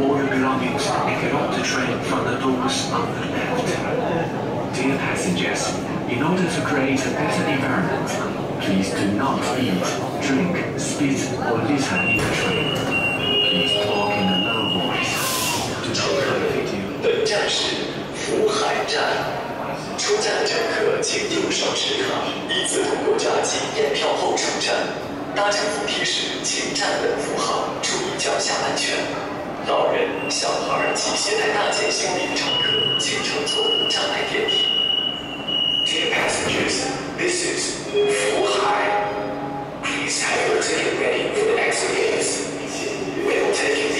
all your belongings and get off the train from the doors on the left. Dear passengers, in order to create a better environment, please do not eat, drink, spit, or litter in the train. Please talk in a low voice. Do not play video. 本站是福海站，出站乘客请用手持卡，依次通过闸机验票后出站。搭乘扶梯时，请站稳扶好，注意脚下安全。老人、小孩及携带大件行李的乘客，请乘坐无障碍电梯。Dear passengers, this is 福海. Please have your ticket ready for the exit gates. We will take you